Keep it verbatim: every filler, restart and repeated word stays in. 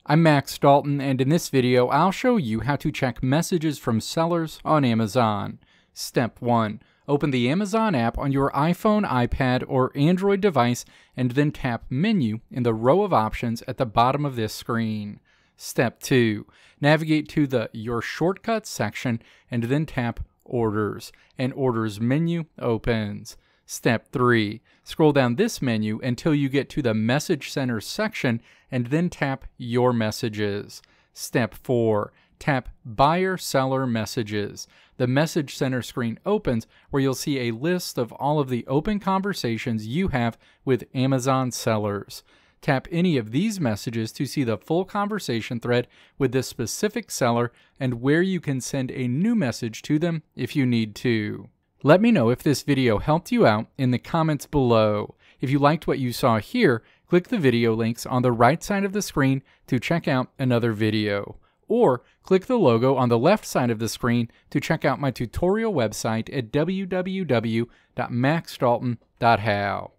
I'm Max Dalton, and in this video I'll show you how to check messages from sellers on Amazon. Step one. Open the Amazon app on your iPhone, iPad, or Android device and then tap Menu in the row of options at the bottom of this screen. Step two. Navigate to the Your Shortcuts section and then tap Orders. An Orders menu opens. Step three. Scroll down this menu until you get to the Message Center section and then tap Your Messages. Step four. Tap Buyer Seller Messages. The Message Center screen opens where you'll see a list of all of the open conversations you have with Amazon sellers. Tap any of these messages to see the full conversation thread with this specific seller and where you can send a new message to them if you need to. Let me know if this video helped you out in the comments below. If you liked what you saw here, click the video links on the right side of the screen to check out another video. Or click the logo on the left side of the screen to check out my tutorial website at w w w dot max dalton dot how.